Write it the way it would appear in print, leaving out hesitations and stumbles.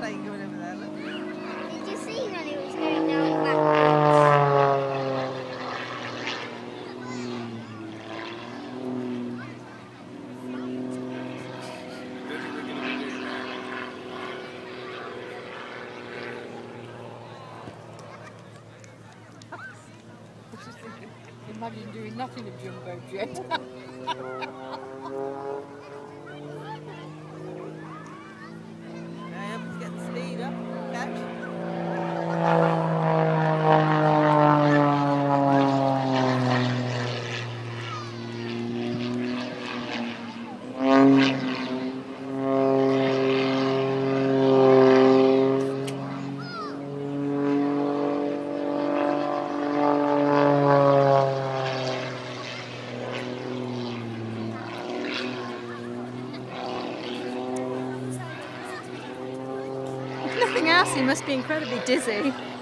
plane going over there, look. Did you see when it was going down backwards? Imagine doing that in a jumbo jet. Now you have to get the speed up, catch. If nothing else, he must be incredibly dizzy.